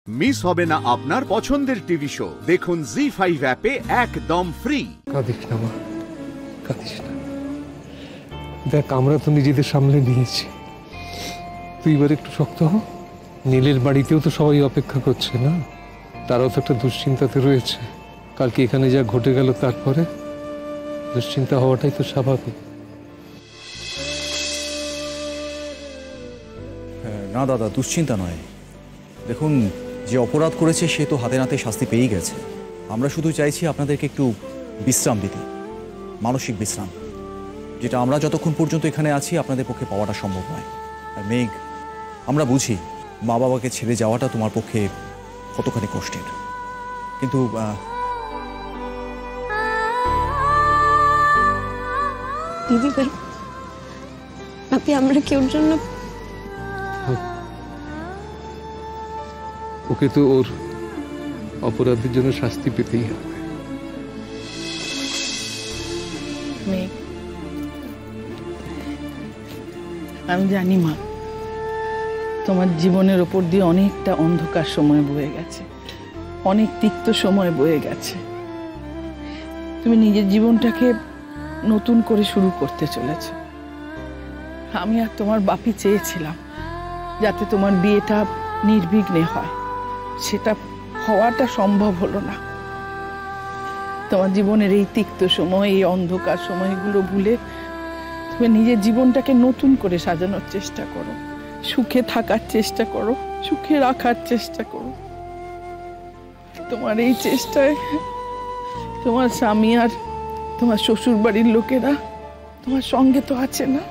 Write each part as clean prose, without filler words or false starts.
Miss হবে না আপনার পছন্দের টিভি শো। দেখুন জি5 অ্যাপে একদম ফ্রি। কাঁদিস না মা, কাঁদিস না। দেখ, আমরা তো নিজেদের সামলে নিয়েছি, তুই এবার একটু শক্ত হ। নীলের বাড়িতেও তো সবাই অপেক্ষা করছে না, তারাও তো একটা দুশ্চিন্তাতে রয়েছে। কালকে এখানে যা ঘটে গেল তারপরে দুশ্চিন্তা হওয়াটাই তো স্বাভাবিক। না দাদা, দুশ্চিন্তা নয়। দেখুন, যে অপরাধ করেছে সে তো হাতে নাতে শাস্তি পেয়েই গেছে। আমরা শুধু চাইছি আপনাদেরকে একটু বিশ্রাম দিতে, মানসিক বিশ্রাম, যেটা আমরা যতক্ষণ পর্যন্ত এখানে আছি আপনাদের পক্ষে পাওয়াটা সম্ভব নয়। আর মেঘ, আমরা বুঝি মা বাবাকে ছেড়ে যাওয়াটা তোমার পক্ষে কতখানি কষ্টের, কিন্তু দিদি ভাই, আপনি আমরা কেউর জন্য ওকে তো ওর অপরাধের জন্য শাস্তি পেতেই হবে। আমি জানি মা, তোমার জীবনের ওপর দিয়ে অনেকটা অন্ধকার সময় বয়ে গেছে, অনেক তিক্ত সময় বয়ে গেছে। তুমি নিজের জীবনটাকে নতুন করে শুরু করতে চলেছ। আমি আর তোমার বাপি চেয়েছিলাম যাতে তোমার বিয়েটা নির্বিঘ্নে হয়, সেটা হওয়াটা সম্ভব হলো না। তোমার জীবনের এই তিক্ত সময়, এই অন্ধকার সময়গুলো ভুলে তুমি নিজের জীবনটাকে নতুন করে সাজানোর চেষ্টা করো, সুখে থাকার চেষ্টা করো, সুখে রাখার চেষ্টা করো। তোমার এই চেষ্টায় তোমার স্বামী আর তোমার শ্বশুর বাড়ির লোকেরা তোমার সঙ্গে তো আছে না।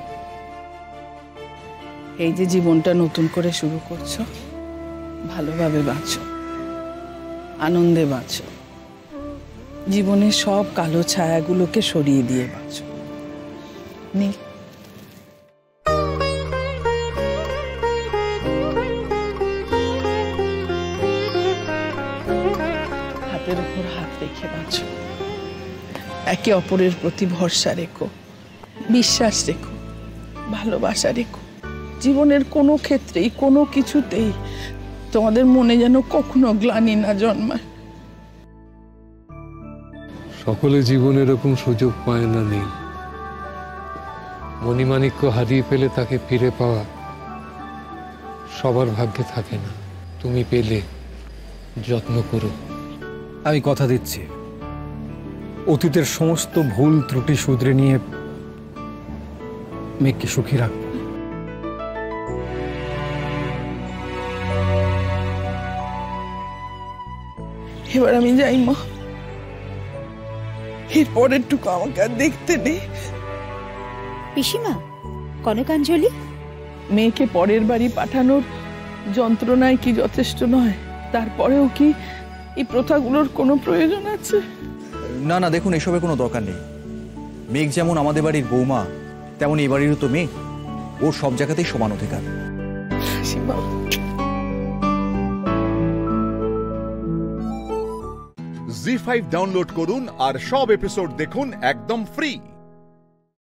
এই যে জীবনটা নতুন করে শুরু করছো, ভালোভাবে বাঁচো, আনন্দে বাঁচো, জীবনের সব কালো ছায়াগুলোকে সরিয়ে দিয়ে বাঁচো। নীল, হাতের উপর হাত রেখে বাঁচো, একে অপরের প্রতি ভরসা রেখো, বিশ্বাস রেখো, ভালোবাসা রেখো। জীবনের কোনো ক্ষেত্রেই, কোনো কিছুতেই তোমাদের মনে যেন কখনো গ্লানি না জন্মায়। সকলে জীবনে এরকম সুযোগ পায় না। নেই, মণিমাণিক্য হারিয়ে ফেলে তাকে ফিরে পাওয়া সবার ভাগ্যে থাকে না। তুমি পেলে যত্ন করো। আমি কথা দিচ্ছি, অতীতের সমস্ত ভুল ত্রুটি শুধরে নিয়ে মেয়েকে সুখী রাখবো। এবার আমি যাই মা, এরপরেরটুকু আমাকে আর দেখতে নেই। পিসিমা, কনকাঞ্জলি, মেয়েকে পরের বাড়ি পাঠানোর যন্ত্রণায় কি যথেষ্ট নয়? তারপরেও কি এই প্রথাগুলোর কোনো প্রয়োজন আছে? না না, দেখুন, এসবের কোনো দরকার নেই। মেঘ যেমন আমাদের বাড়ির বৌমা, তেমন এই বাড়িরও তো মেঘ, ওর সব জায়গাতেই সমান অধিকার। জি5 ডাউনলোড করুন আর সব এপিসোড দেখুন একদম ফ্রি।